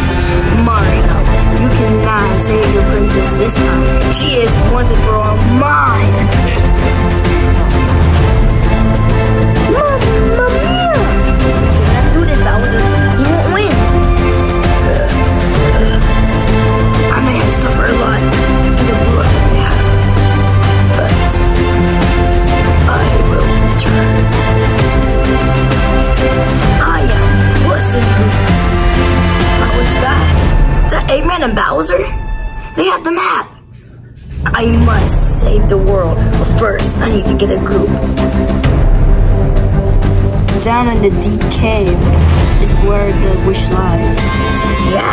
Mario, you cannot save your princess this time. She is once and for all mine. Mamma mia! You cannot do this, Bowser. You won't win. I may have suffered a lot in the blood we have, but I will return. I am Puss in Boots. Oh, what's that? Is that Eggman and Bowser? They have the map. I must save the world, but first I need to get a group. Down in the deep cave is where the wish lies. Yeah,